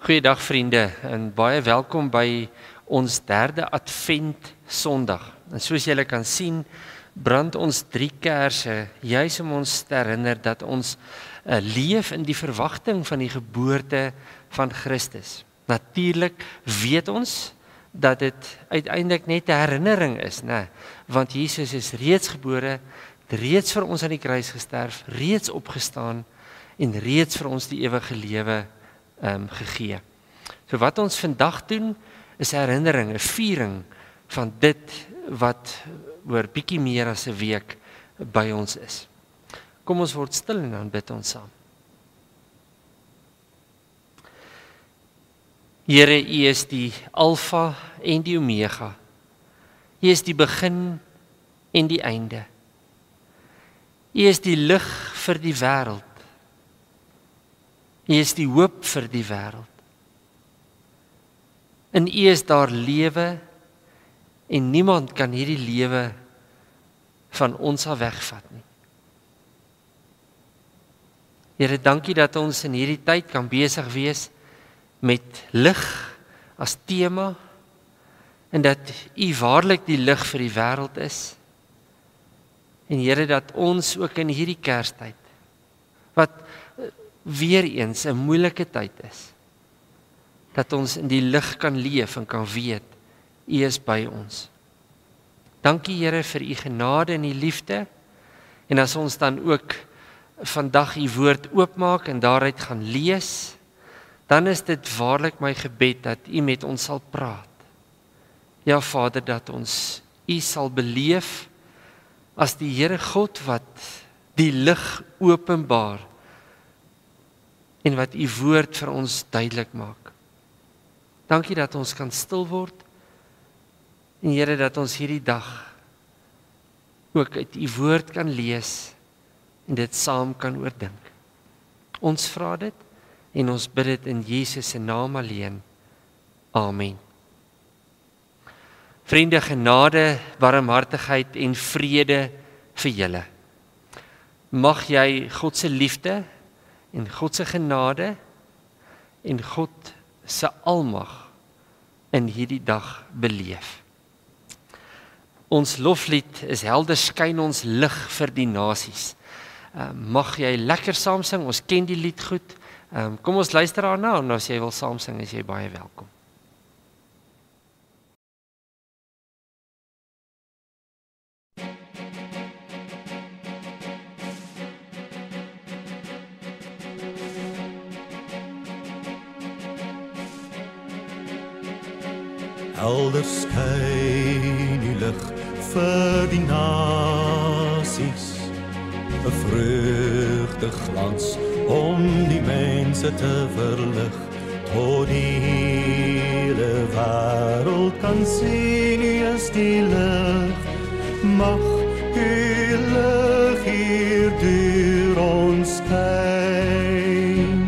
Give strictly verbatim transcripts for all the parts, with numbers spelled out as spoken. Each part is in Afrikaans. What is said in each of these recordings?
Goeiedag vriende en baie welkom by ons derde Advent Sondag. En soos julle kan sien, brand ons drie kerse, juis om ons te herinner dat ons uh, leef in die verwagting van die geboorte van Christus. Natuurlik weet ons dat dit uiteindelik net 'n herinnering is, né? Want Jesus is reeds gebore, reeds vir ons aan die kruis gesterf, reeds opgestaan en reeds vir ons die ewige lewe um, gegee. So wat ons vandag doen is 'n herinnering, 'n viering van dit wat oor bietjie meer as 'n week by ons is. Kom ons word stil en dan bid ons saam. Here, U is die Alfa en die Omega. U is die begin en die einde. U is die lig vir die wêreld. U is die hoop vir die wêreld. In U is daar lewe en niemand kan hierdie lewe van ons af wegvat nie. Here, dankie dat ons in hierdie tyd kan besig wees met lig as tema en dat U waarlik die lig vir die wêreld is. En Here, dat ons ook in hierdie Kerstyd, wat weer eens 'n moeilike tyd is, dat ons in die lig kan leef en kan weet, U is by ons. Dankie Here vir U genade en U liefde, en as ons dan ook vandag U woord oopmaak en daaruit gaan lees, dan is dit waarlik my gebed dat U met ons sal praat. Ja Vader, dat ons U sal beleef as die Here God wat die lig openbaar en wat U woord vir ons duidelik maak. Dankie dat ons kan stil word en Here, dat ons hierdie dag ook uit U woord kan lees en dit saam kan oordink. Ons vra dit en ons bid dit in Jesus se naam alleen. Amen. Vriende, genade, barmhartigheid en vrede vir julle. Mag jy God se liefde en God se genade en God se almag in hierdie dag beleef. Ons loflied is helder skyn ons lig vir die nasies. Um, mag jy lekker saam sing, ons ken die lied goed. Um, kom ons luister daarna en as jy wil saam sing, is jy baie welkom. Helder skyn die lig vir die nasies, 'n vreugdeglans om die mense te verlig, tot die hele wêreld kan sien, U is die lig. Mag U lig hier deur ons skyn.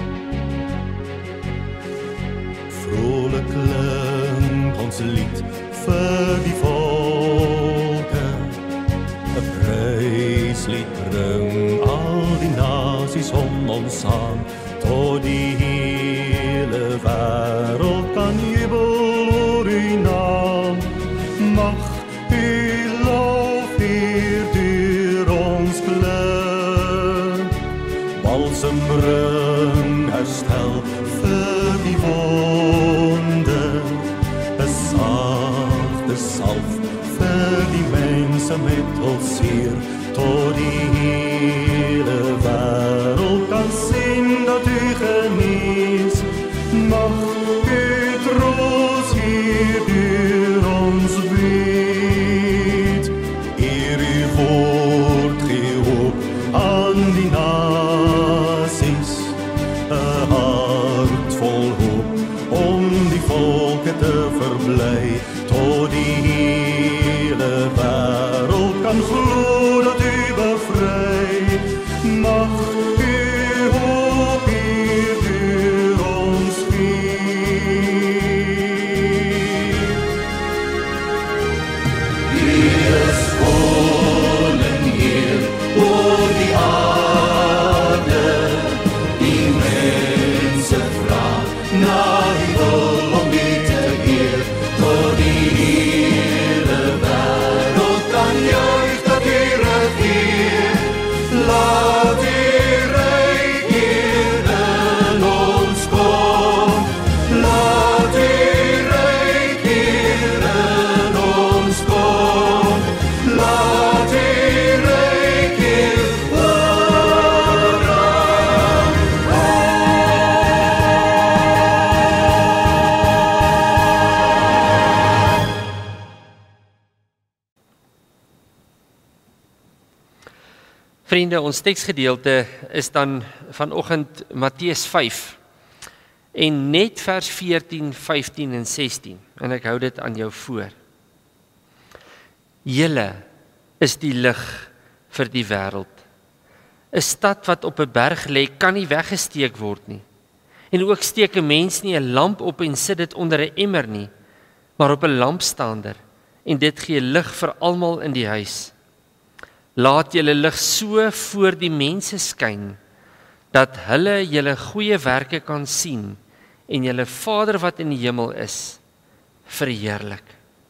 Vrolik klink ons lied vir die volke, 'n pryslied bring al die nasies om ons aan, tot die hele wêreld kan jubel oor U naam. Mag U lof hier deur ons klink, balsem bring herstel vir die wonde, 'n sagte salf vir die mense met hul seer, tot die hele wêreld kan sien dat U genees. Mag U troos hier deur ons bied, eer U woord gee hoop aan die nasies, 'n hart vol hoop om die volke te verbly, tot die hele wêreld kan glo dat U bevry. Mag U hoop hier deur ons vier. U is koning hier oor die aarde, die mense vra Vriende, ons teksgedeelte is dan vanoggend Matteus vyf en net vers veertien, vyftien en sestien en ek hou dit aan jou voor. Julle is die lig vir die wêreld. 'n Stad wat op 'n berg lê, kan nie weggesteek word nie. En ook steek 'n mens nie 'n lamp op en sit dit onder 'n emmer nie, maar op 'n lampstander, en dit gee lig vir almal in die huis. Laat julle lig so voor die mense skyn, dat hulle julle goeie werke kan sien en julle Vader wat in die hemel is, verheerlik.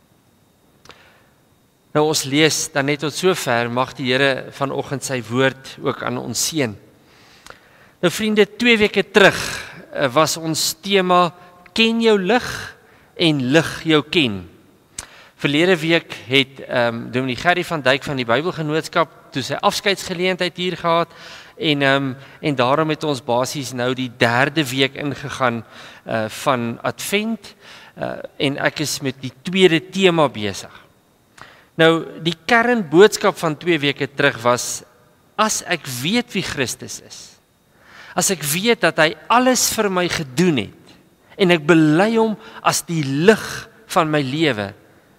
Nou ons lees dan net tot sover, mag die Here vanoggend sy woord ook aan ons seën. Nou vriende, twee weke terug was ons tema ken jou lig en lig jou ken. Verlede week het um, Dominee Gerry van Dijk van die Bybelgenootskap toe sy afskeidsgeleentheid hier gehad en um, en daarom het ons basies nou die derde week ingegaan uh, van Advent uh, en ek is met die tweede tema besig. Nou die kernboodskap van twee weke terug was, as ek weet wie Christus is, as ek weet dat hy alles vir my gedoen het en ek bely hom as die lig van my lewe,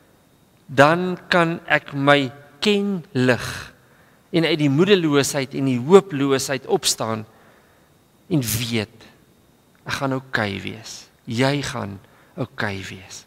dan kan ek my ken lig en uit die moedeloosheid en die hooploosheid opstaan en weet, ek gaan oukei wees. Jy gaan oukei wees.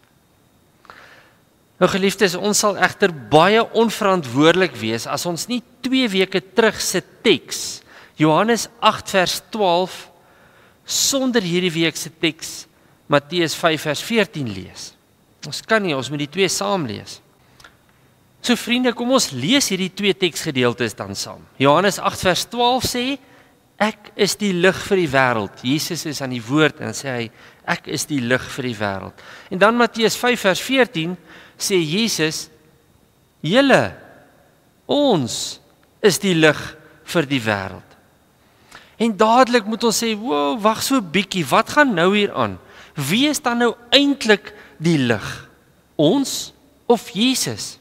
Nou geliefdes, ons sal egter baie onverantwoordelik wees as ons nie twee weke terug se teks, Johannes agt vers twaalf, sonder hierdie week se teks, Matteus vyf vers veertien lees. Ons kan nie, ons moet die twee saam lees. So vriende, kom ons lees hierdie twee teksgedeeltes dan saam. Johannes agt vers twaalf sê, ek is die lig vir die wêreld. Jesus is aan die woord en sê hy, ek is die lig vir die wêreld. En dan Matteus vyf vers veertien sê Jesus, julle, ons is die lig vir die wêreld. En dadelik moet ons sê, wow, wag so bietjie, wat gaan nou hier aan? Wie is dan nou eintlik die lig? Ons of Jesus?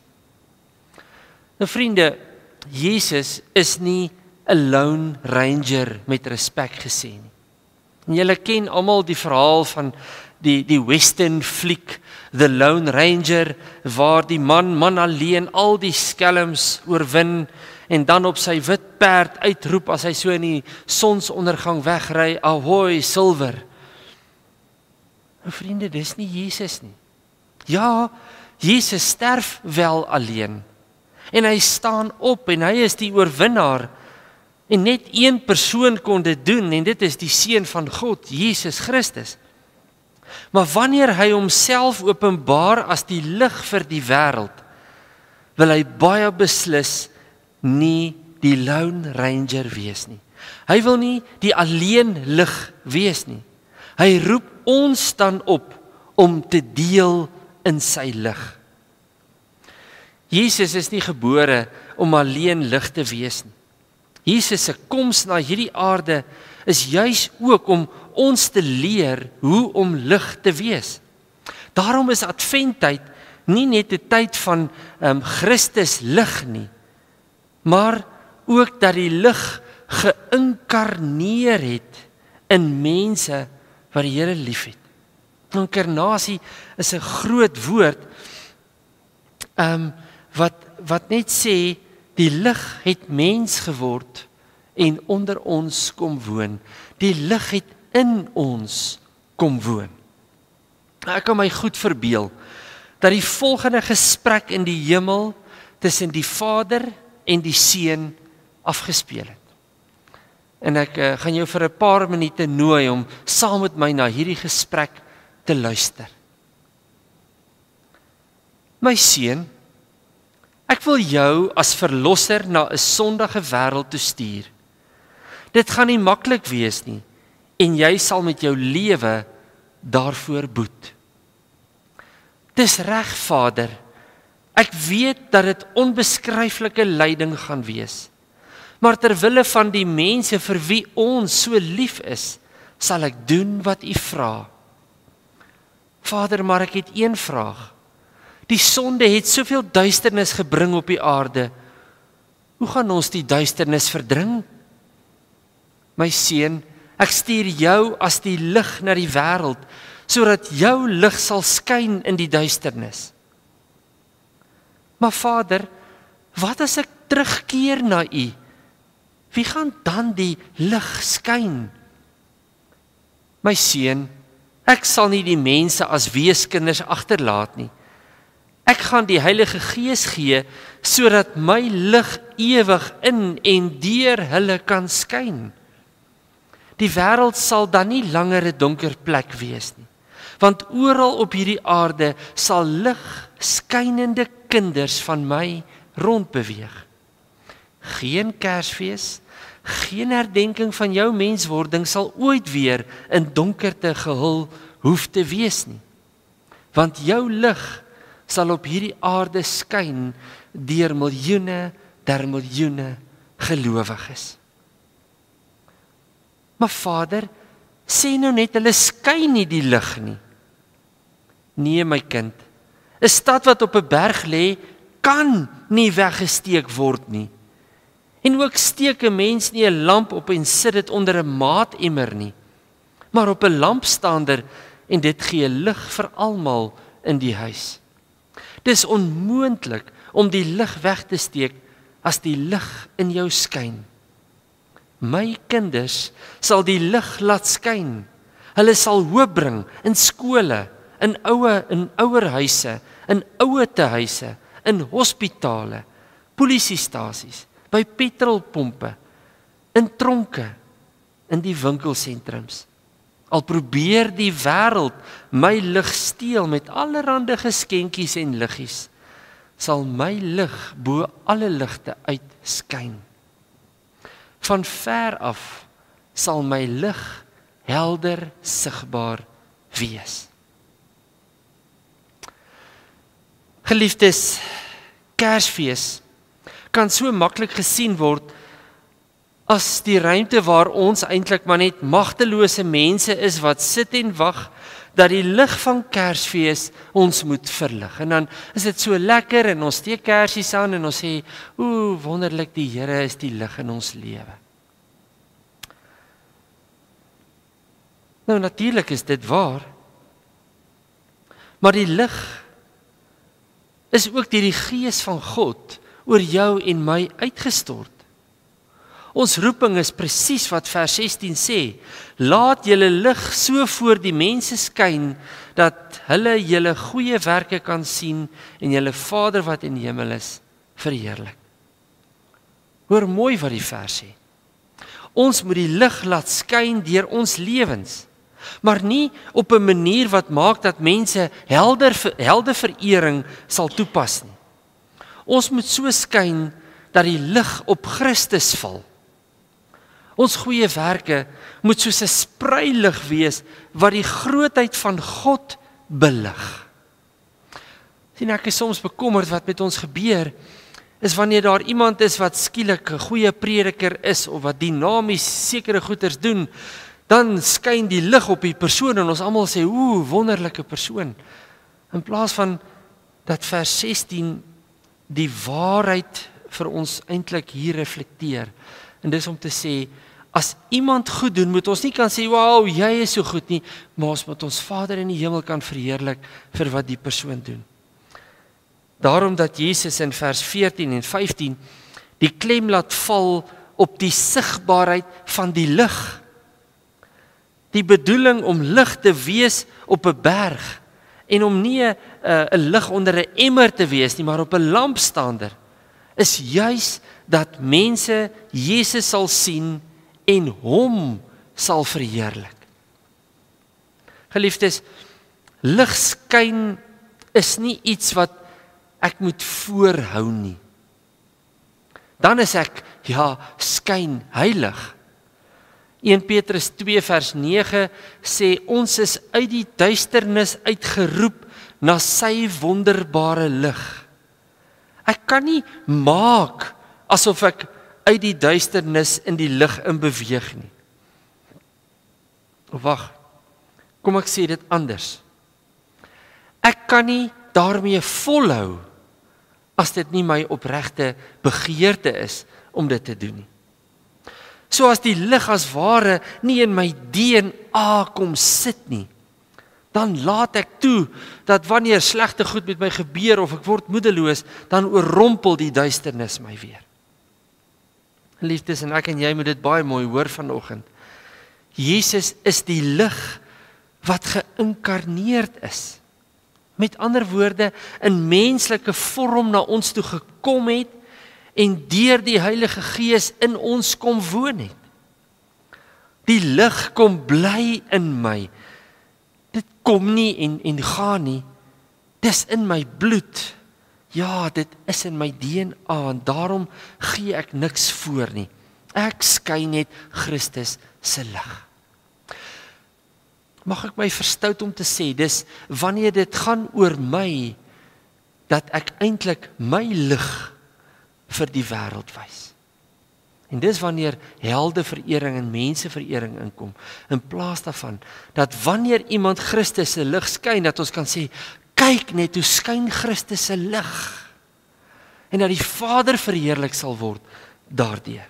Nou vriende, Jesus is nie 'n lone ranger met respek gesê nie. En julle ken almal die verhaal van die die western fliek The Lone Ranger, waar die man man alleen al die skelms oorwin en dan op sy wit perd uitroep as hy so in die sonsondergang wegry, ahoy silver. Nou vriende, dis nie Jesus nie. Ja, Jesus sterf wel alleen. En hy staan op en hy is die oorwinnaar. En net een persoon kon dit doen en dit is die Seun van God, Jesus Christus. Maar wanneer hy homself openbaar as die lig vir die wêreld, wil hy baie beslis nie die lone ranger wees nie. Hy wil nie die alleen lig wees nie. Hy roep ons dan op om te deel in sy lig. Jesus is nie gebore om alleen lig te wees nie. Jesus se koms na hierdie aarde is juis ook om ons te leer hoe om lig te wees. Daarom is Adventtyd nie net 'n tyd van um, Christus lig nie, maar ook dat die lig geïnkarneer het in mense wat die Here liefhet. Inkarnasie is 'n groot woord um, wat wat net sê die lig het mens geword en onder ons kom woon. Die lig het in ons kom woon. Ek kan my goed verbeel dat die volgende gesprek in die hemel tussen die Vader en die Seun afgespeel het. En ek uh, gaan jou vir 'n paar minute nooi om saam met my na hierdie gesprek te luister. My seun, ek wil jou as verlosser na 'n sondige wêreld toe stuur. Dit gaan nie maklik wees nie en jy sal met jou lewe daarvoor boet. Dis reg, Vader. Ek weet dat dit onbeskryflike lyding gaan wees. Maar ter wille van die mense vir wie ons so lief is, sal ek doen wat U vra. Vader, maar ek het een vraag. Die sonde het soveel duisternis gebring op die aarde. Hoe gaan ons die duisternis verdring? My seun, ek stuur jou as die lig na die wêreld, sodat jou lig sal skyn in die duisternis. Maar Vader, wat as ek terugkeer na U? Wie gaan dan die lig skyn? My seun, ek sal nie die mense as weeskinders agterlaat nie. Ek gaan die Heilige Gees gee, sodat my lig ewig in en deur hulle kan skyn. Die wêreld sal dan nie langer 'n donker plek wees nie, want oral op hierdie aarde sal lig skynende kinders van my rondbeweeg. Geen Kersfees, geen herdenking van jou menswording sal ooit weer in donkerte gehul hoef te wees nie, want jou lig sal op hierdie aarde skyn deur miljoene der miljoene gelowiges. Maar Vader, sê nou net hulle skyn nie die lig nie. Nee my kind, 'n stad wat op 'n berg lê, kan nie weggesteek word nie. En ook steek 'n mens nie 'n lamp op en sit dit onder 'n maatemmer nie, maar op 'n lampstander en dit gee lig vir almal in die huis. Dis onmoontlik om die lig weg te steek as die lig in jou skyn. My kinders sal die lig laat skyn. Hulle sal hoop bring in skole, in ouer in ouerhuise, in ouetehuise, in hospitale, polisiestasies, by petrolpompe, in tronke, in die winkelsentrums. Al probeer die wêreld my lig steel met allerhande geskenkies en liggies, sal my lig bo alle ligte uitskyn. Van ver af sal my lig helder sigbaar wees. Geliefdes, Kersfees kan so maklik gesien word as die ruimte waar ons eintlik maar net magtelose mense is wat sit en wag dat die lig van Kersfees ons moet verlig. En dan is dit so lekker en ons steek kersies aan en ons sê, "Ooh, wonderlik, die Here is die lig in ons lewe." Nou natuurlik is dit waar. Maar die lig is ook deur die Gees van God oor jou en my uitgestort. Ons roeping is presies wat vers sestien sê, laat julle lig so voor die mense skyn, dat hulle julle goeie werke kan sien en julle Vader wat in die hemel is, verheerlik. Hoor mooi wat die vers sê. Ons moet die lig laat skyn deur ons lewens, maar nie op 'n manier wat maak dat mense helder, helde verering sal toepas nie. Ons moet so skyn dat die lig op Christus val. Ons goeie werke moet soos 'n spreilig wees wat die grootheid van God belig. Sien, ek is soms bekommerd wat met ons gebeur, is wanneer daar iemand is wat skielik 'n goeie prediker is of wat dinamies sekere goeders doen, dan skyn die lig op die persoon en ons almal sê, oeh, wonderlike persoon. In plaas van dat vers sestien die waarheid vir ons eintlik hier reflekteer. En dis om te sê, as iemand goed doen, moet ons nie kan sê, wow, jy is so goed nie, maar ons moet ons Vader in die hemel kan verheerlik vir wat die persoon doen. Daarom dat Jesus in vers veertien en vyftien die klem laat val op die sigbaarheid van die lig. Die bedoeling om lig te wees op 'n berg en om nie 'n uh, 'n lig onder 'n emmer te wees nie, maar op 'n lampstander, is juis dat mense Jesus sal sien en hom sal verheerlik. Geliefdes, lig skyn is nie iets wat ek moet voorhou nie. Dan is ek, ja, skyn heilig. Eerste Petrus twee vers nege sê, ons is uit die duisternis uitgeroep na sy wonderbare lig. Ek kan nie maak asof ek uit die duisternis in die lig in beweeg nie. Wag, kom ek sê dit anders. Ek kan nie daarmee volhou as dit nie my opregte begeerte is om dit te doen nie. So as die lig as ware nie in my D N A kom sit nie, dan laat ek toe dat wanneer slegte goed met my gebeur of ek word moedeloos, dan oorrompel die duisternis my weer. Liefdes, en ek en jy moet dit baie mooi hoor vanoggend. Jesus is die lig wat geïnkarneerd is. Met ander woorde, in menslike vorm na ons toe gekom het en deur die Heilige Gees in ons kom woon het. Die lig kom bly in my. Dit kom nie en, en gaan nie. Dis in my bloed. Ja, dit is in my D N A en daarom gee ek niks voor nie. Ek skyn net Christus se lig. Mag ek my verstout om te sê, dis wanneer dit gaan oor my, dat ek eintlik my lig vir die wêreld wys. En dis wanneer heldeverering en menseverering inkom, in plaas daarvan, dat wanneer iemand Christus se lig skyn, dat ons kan sê, kyk net hoe skyn Christus se lig, en dat die Vader verheerlik sal word daardeur.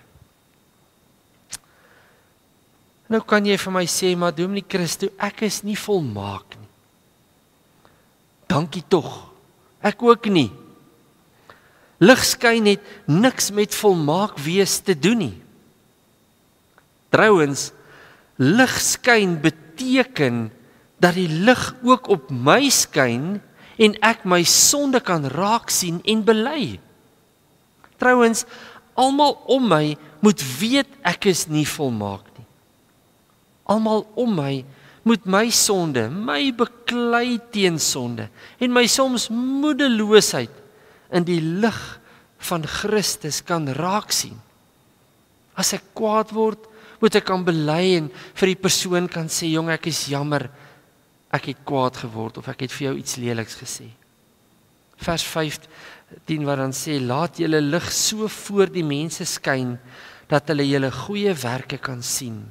Nou kan jy vir my sê, maar Dominee Christo, ek is nie volmaak nie. Dankie tog, ek ook nie. Lig skyn het niks met volmaak wees te doen nie. Trouwens, lig skyn beteken dat die lig ook op my skyn en ek my sonde kan raak sien en bely. Trouwens, almal om my moet weet ek is nie volmaak nie. Almal om my moet my sonde, my beklei teen sonde en my soms moedeloosheid in die lig van Christus kan raak sien. As ek kwaad word, moet ek kan bely en vir die persoon kan sê, jong, ek is jammer, ek het kwaad geword of ek het vir jou iets leliks gesê. Vers vyftien wat dan sê, laat julle lig so voor die mense skyn, dat hulle julle goeie werke kan sien.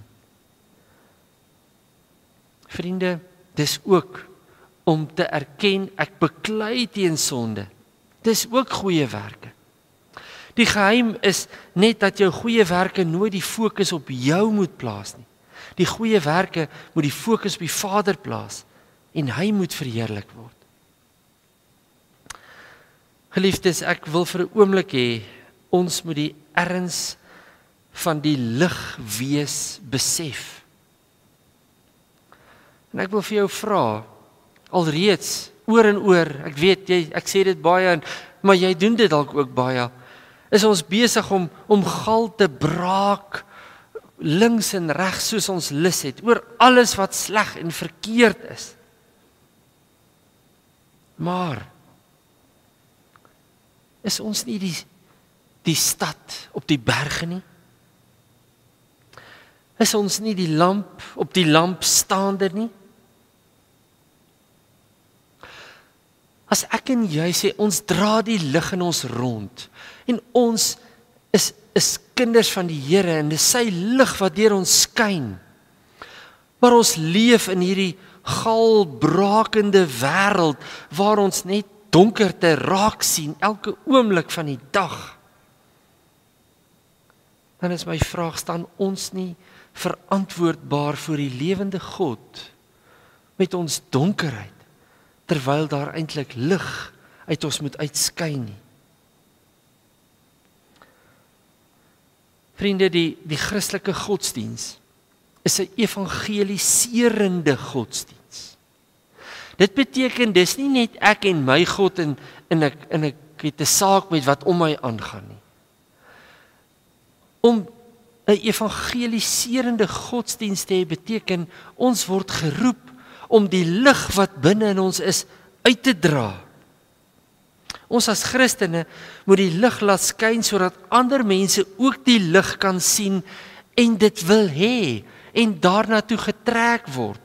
Vriende, dis ook om te erken, ek beklei teen sonde. Dis ook goeie werke. Die geheim is net dat jou goeie werke nooit die fokus op jou moet plaas nie. Die goeie werke moet die fokus op die Vader plaas en hy moet verheerlik word. Geliefdes, ek wil vir 'n oomblik hê, ons moet die erns van die lig wees besef. En ek wil vir jou vra, alreeds, oor en oor, ek weet, jy, ek sê dit baie, maar jy doen dit dalk ook baie, is ons besig om, om gal te braak, links en regs soos ons lus het, oor alles wat sleg en verkeerd is. Maar, is ons nie die, die stad op die berge nie? Is ons nie die lamp op die lampstander nie? As ek en jy sê, ons dra die lig in ons rond, en ons is, is kinders van die Here, en dis sy lig wat deur ons skyn, maar ons leef in hierdie galbrakende wêreld, waar ons net donkerte raak sien, elke oomblik van die dag, dan is my vraag, staan ons nie verantwoordbaar voor die lewende God, met ons donkerheid, terwyl daar eintlik lig uit ons moet uitskyn nie. Vriende, die, die Christelike godsdiens is 'n evangeliserende godsdiens. Dit beteken, dis nie net ek en my God en, en, ek, en ek het 'n saak met wat om my aangaan nie. Om 'n evangeliserende godsdiens te hê beteken, ons word geroep om die lig wat binne in ons is, uit te dra. Ons as Christene moet die lig laat skyn, sodat ander mense ook die lig kan sien, en dit wil hê, en daarna toe getrek word.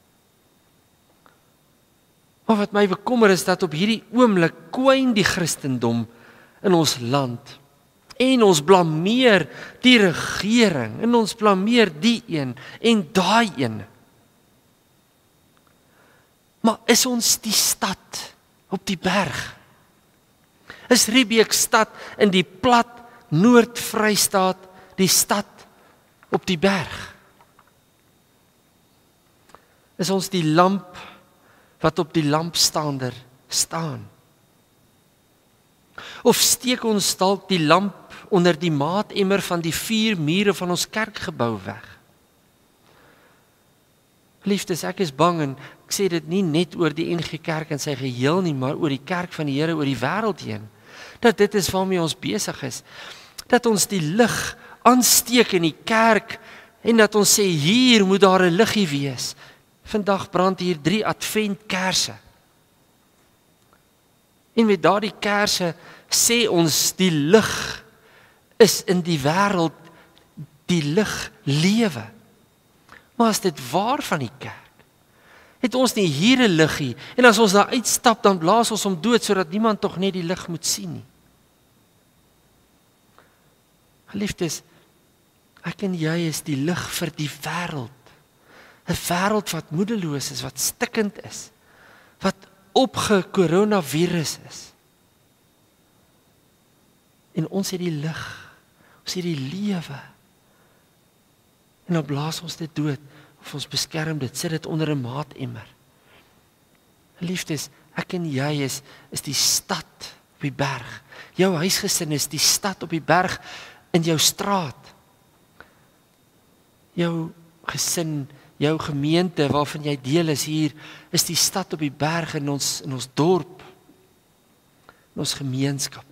Maar wat my bekommer is, dat op hierdie oomblik kwyn die Christendom in ons land, en ons blameer die regering, en ons blameer die een, en daai een. Maar is ons die stad op die berg? Is Riebeeck stad in die plat Noord-Vrystaat die stad op die berg? Is ons die lamp wat op die lampstander staan? Of steek ons dalk die lamp onder die maatemmer van die vier mure van ons kerkgebou weg? Liefdes, ek is bang en ek sê dit nie net oor die N G Kerk in sy geheel nie, maar oor die kerk van die Here oor die wêreld heen. Dat dit is waarmee ons besig is. Dat ons die lig aansteek in die kerk en dat ons sê hier moet daar 'n liggie wees. Vandag brand hier drie adventkerse. En met daardie kerse sê ons die lig is in die wêreld, die lig lewe. Maar is dit waar van die kerk? Het ons nie hier 'n liggie en as ons daar uitstap dan blaas ons hom dood sodat niemand tog net die lig moet sien nie. Geliefdes, ek en jy is die lig vir die wêreld. 'n Wêreld wat moedeloos is, wat stikkend is, wat opge-coronavirus is. En ons het die lig, ons het die lewe. En dan blaas ons dit dood, of ons beskerm dit, sit dit onder 'n maatemmer. Liefdes, ek en jy is, is die stad op die berg. Jou huisgesin is die stad op die berg in jou straat. Jou gesin, jou gemeente waarvan jy deel is hier, is die stad op die berg in ons, in ons dorp, in ons gemeenskap.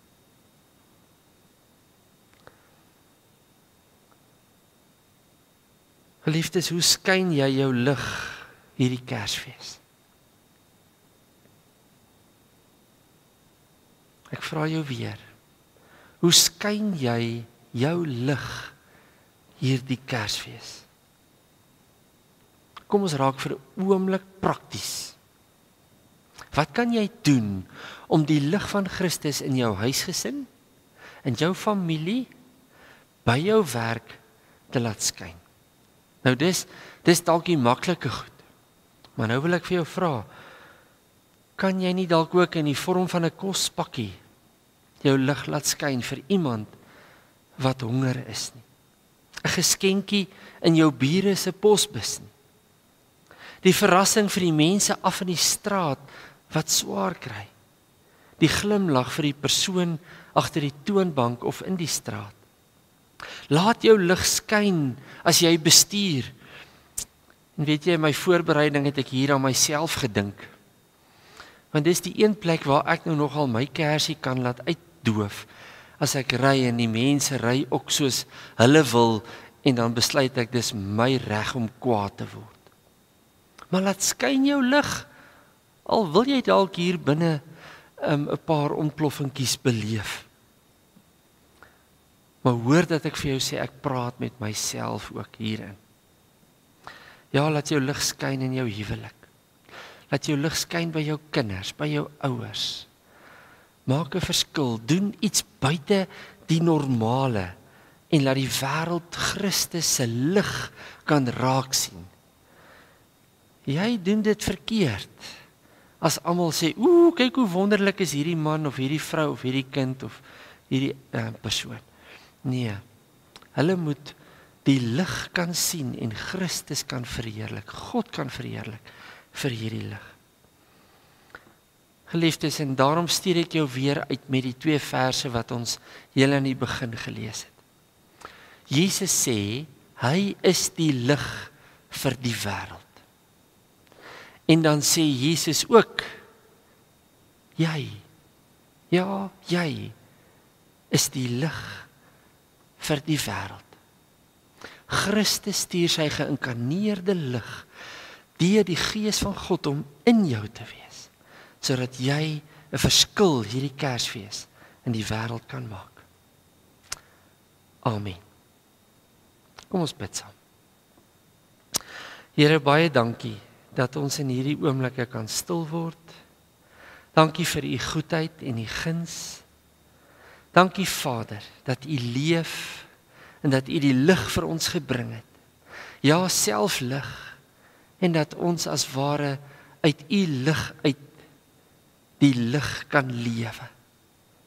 Geliefdes, hoe skyn jy jou lig hierdie Kersfees? Ek vra jou weer, hoe skyn jy jou lig hierdie Kersfees? Kom ons raak vir 'n oomblik prakties. Wat kan jy doen om die lig van Christus in jou huisgesin, in jou familie, by jou werk te laat skyn? Nou dis, dis dalk die maklike goed. Maar nou wil ek vir jou vra, kan jy nie dalk ook in die vorm van 'n kospakkie jou lig laat skyn vir iemand wat honger is nie? 'n Geskenkie in jou bure se posbus nie? Die verrassing vir die mense af in die straat wat swaar kry? Die glimlag vir die persoon agter die toonbank of in die straat? Laat jou lig skyn as jy bestuur. En weet jy, in my voorbereiding het ek hier aan myself gedink. Want dis die een plek waar ek nou nogal my kersie kan laat uitdoof. As ek ry en die mense ry ook soos hulle wil en dan besluit ek dis my reg om kwaad te word. Maar laat skyn jou lig, al wil jy dalk hier binne 'n um, paar ontploffingkies beleef. Maar hoor dat ek vir jou sê, ek praat met myself ook hierin. Ja, laat jou lig skyn in jou huwelik. Laat jou lig skyn by jou kinders, by jou ouers. Maak 'n verskil, doen iets buite die normale en laat die wêreld Christus se lig kan raak sien. Jy doen dit verkeerd. As almal sê, "Ooh, kyk hoe wonderlik is hierdie man of hierdie vrou of hierdie kind of hierdie uh, persoon." Nee, hulle moet die lig kan sien en Christus kan verheerlik, God kan verheerlik vir hierdie lig. Geliefdes, en daarom stuur ek jou weer uit met die twee verse wat ons heel aan die begin gelees het. Jesus sê, hy is die lig vir die wêreld. En dan sê Jesus ook, jy, ja, jy is die lig vir die wêreld. Christus stuur sy geïnkarneerde lig deur die Gees van God om in jou te wees, sodat jy 'n verskil hierdie Kersfees in die wêreld kan maak. Amen. Kom ons bid saam. Here, baie dankie dat ons in hierdie oomblikke kan stil word. Dankie vir u goedheid en u guns. Dankie Vader, dat u leef en dat u die lig vir ons gebring het. Ja, self lig, en dat ons as ware uit u lig uit die lig kan lewe.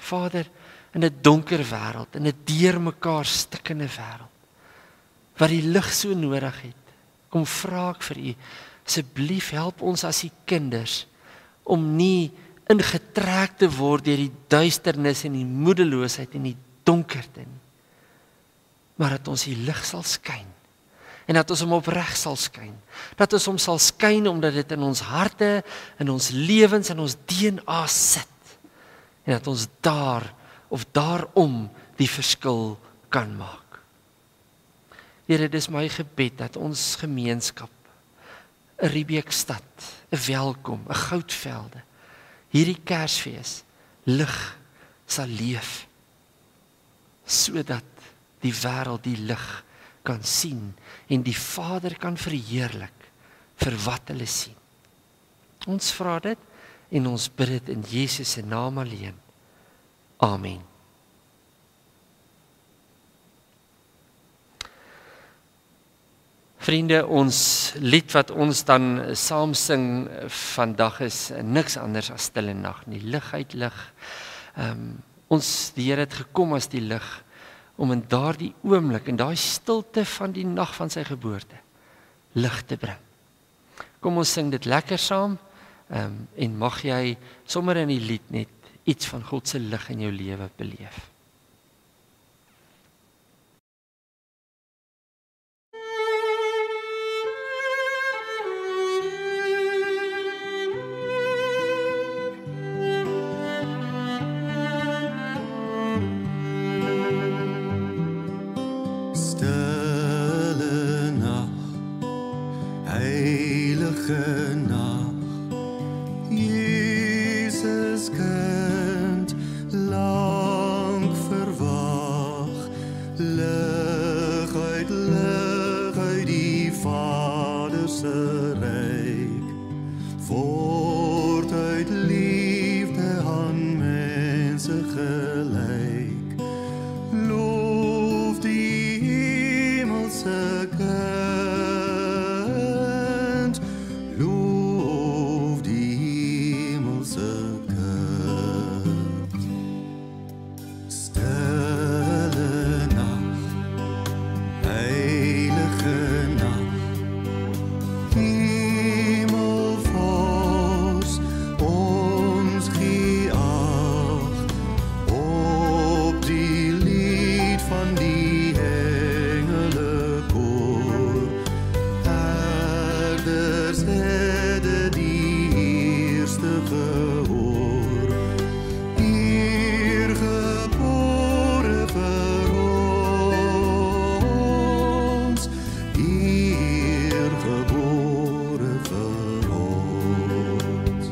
Vader, in 'n donker wêreld, in 'n deurmekaar stikkende wêreld, wat die lig so nodig het, kom vra ek vir U, asseblief help ons as U kinders, om nie ingetrek te word deur die duisternis en die moedeloosheid en die donkerte nie, maar dat ons die lig sal skyn, en dat ons hom opreg sal skyn, dat ons hom sal skyn omdat dit in ons harte, in ons lewens, in ons D N A sit, en dat ons daar of daarom die verskil kan maak. Here, dis my gebed dat ons gemeenskap, 'n Riebeekstad, 'n Welkom, 'n Goudvelde, hierdie Kersfees lig sal leef, sodat die wêreld die lig kan sien en die Vader kan verheerlik vir wat hulle sien. Ons vra dit en ons bid dit in Jesus se naam alleen. Amen. Vriende, ons lied wat ons dan saam sing vandag is niks anders as Stille Nag nie. Lig uit lig. Um, ons, die Here het gekom as die lig, om in daardie oomblik, in daai stilte van die nag van sy geboorte, lig te bring. Kom ons sing dit lekker saam, um, en mag jy sommer in die lied net iets van God se lig in jou lewe beleef. Stille nag, heilige nag, Jesus kind, lang verwag, lig uit, lig uit die Vader se ryk, voort uit liefde aan mense gelyk, loof die hemelse kind, loof die hemelse kind. Stille nag, heilige nag, hemelvors, ons gee ag op die lied van die engelekoor. Herders het die eerste gehoor, hier gebore vir ons, hier gebore vir ons.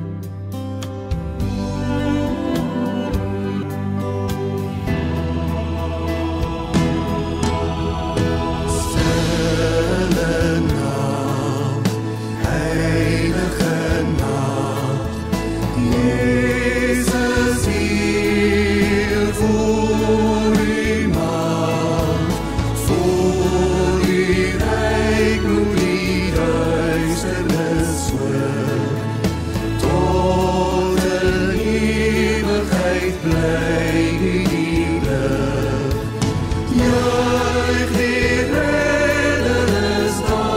Stille nag, heilige nag, Jesus hier voor U macht, voor U ryk moet die duisternis swik, tot in ewigheid bly die lig. Juich die Redder is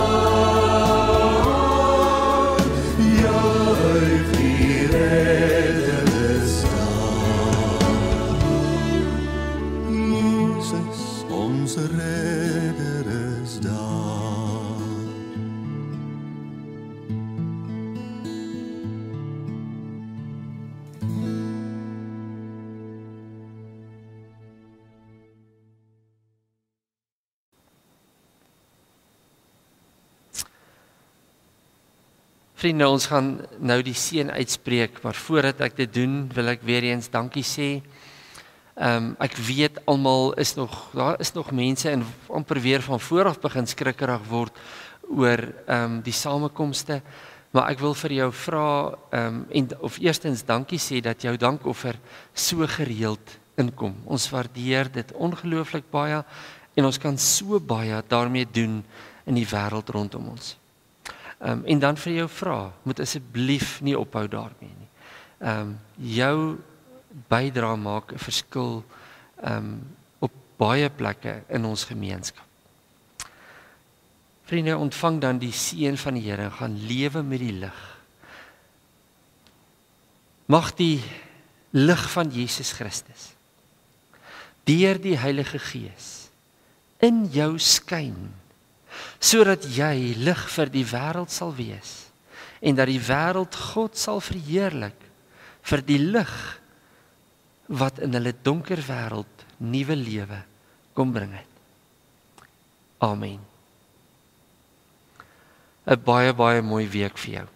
daar, juich die Redder is daar. Jesus, onze Redder is daar. Vriende, ons gaan nou die seën uitspreek, maar voordat ek dit doen, wil ek weer eens dankie sê. Um, ek weet almal is nog, daar is nog mense en amper weer van vooraf begin skrikkerig word oor um, die samekomste, maar ek wil vir jou vra, um, en, of eerstens dankie sê dat jou dankoffer so gereeld inkom. Ons waardeer dit ongelooflik baie en ons kan so baie daarmee doen in die wêreld rondom ons. Um, en dan vir jou vra, moet asseblief nie ophou daarmee nie. Um, jou bydra maak, 'n verskil um, op baie plekke in ons gemeenskap. Vriende, ontvang dan die seën van die Here, gaan lewe met die lig. Mag die lig van Jesus Christus deur die Heilige Gees in jou skyn, sodat jy lig vir die wêreld sal wees en dat die wêreld God sal verheerlik vir die lig wat in hulle donker wêreld nuwe lewe kom bring het. Amen. 'n baie baie mooi week vir jou.